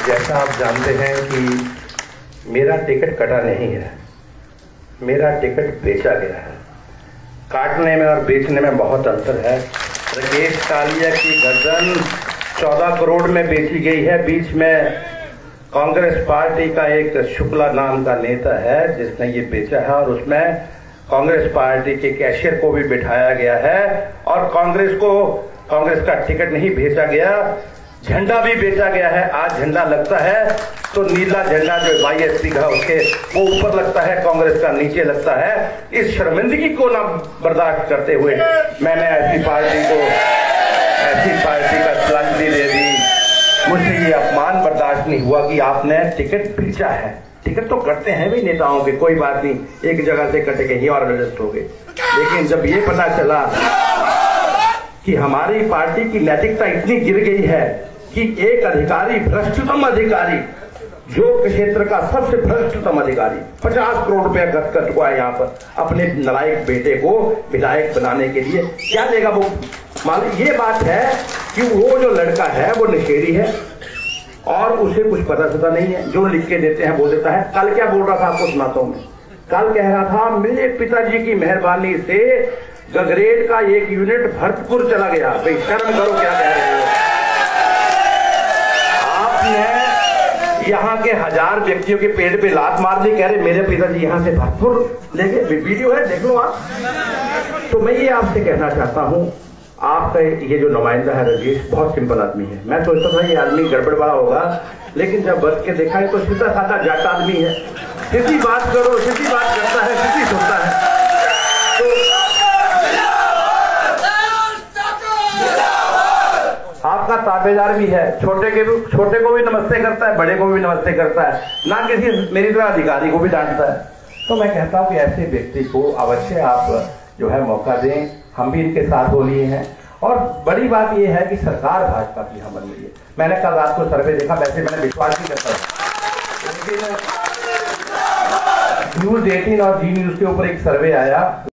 जैसा आप जानते हैं कि मेरा टिकट कटा नहीं है, मेरा टिकट बेचा गया है। काटने में और बेचने में बहुत अंतर है। राकेश कालिया की गर्दन 14 करोड़ में बेची गई है। बीच में कांग्रेस पार्टी का एक शुक्ला नाम का नेता है जिसने ये बेचा है, और उसमें कांग्रेस पार्टी के कैशियर को भी बिठाया गया है, और कांग्रेस का टिकट नहीं बेचा गया, झंडा भी बेचा गया है। आज झंडा लगता है तो नीला झंडा जो YSP का उसके वो ऊपर लगता है, कांग्रेस का नीचे लगता है। इस शर्मिंदगी को ना बर्दाश्त करते हुए मैंने ऐसी पार्टी का श्रद्धांजलि दे दी। मुझे ये अपमान बर्दाश्त नहीं हुआ कि आपने टिकट बेचा है। टिकट तो कटते हैं भी नेताओं के, कोई बात नहीं, एक जगह से कटे कहीं और एडजस्ट हो गए। लेकिन जब ये पता चला कि हमारी पार्टी की नैतिकता इतनी गिर गई है कि एक अधिकारी, भ्रष्टतम अधिकारी, जो क्षेत्र का सबसे भ्रष्टतम अधिकारी 50 करोड़ रुपया खर्च हुआ है यहाँ पर अपने नालायक बेटे को विधायक बनाने के लिए, क्या देगा वो? ये बात है कि वो जो लड़का है वो नशेड़ी है और उसे कुछ पता नहीं है, जो लिख के देते हैं बोल देता है। कल क्या बोल रहा था आपको सुनाता हूं मैं। कल कह रहा था मेरे पिताजी की मेहरबानी से गगरेट का एक यूनिट भरतपुर चला गया। भाई शर्म करो, क्या कह रहे हो? आपने यहाँ के 1000 व्यक्तियों के पेट पे लात मार दी, कह रहे मेरे पिताजी यहाँ से भरतपुर ले गए। वीडियो है, देख लो आप। तो मैं ये आपसे कहना चाहता हूँ, आपका ये जो नुमाइंदा है राजेश बहुत सिंपल आदमी है। मैं सोचता था ये आदमी गड़बड़ वाला होगा, लेकिन जब बस के देखा है तो सीधा साधा जाट आदमी है। सीधी बात करो, सीधी बात करता है, सीधी सुनता है। तो आपका ताबेदार भी है, छोटे को भी नमस्ते करता है, बड़े को भी नमस्ते करता है, ना किसी मेरी तरह अधिकारी को भी डांटता है। तो मैं कहता हूँ कि ऐसे व्यक्ति को अवश्य आप जो है मौका दें। हम भी इनके साथ हो लिए हैं, और बड़ी बात यह है कि सरकार भाजपा की यहाँ बन रही है। मैंने कल रात को सर्वे देखा, वैसे मैंने विश्वास नहीं करता, लेकिन न्यूज़ 18 और जी न्यूज़ के ऊपर एक सर्वे आया।